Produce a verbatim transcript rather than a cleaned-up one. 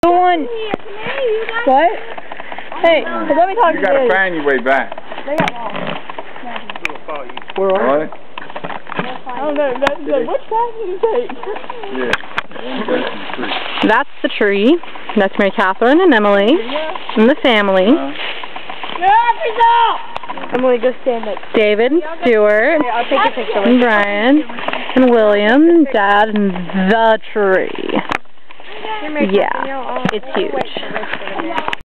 on. What? Hey, so let me talk you to you. You gotta find your way back. They got lost. Where are you? I don't know. That's like, which path did you take? Yeah. That's the tree. That's Mary Catherine and Emily and the family. Uh, Emily, go stand next. David, Stuart, Here, I'll take a picture with and you. Brian, and William, Dad, and the tree. Yeah, it's huge.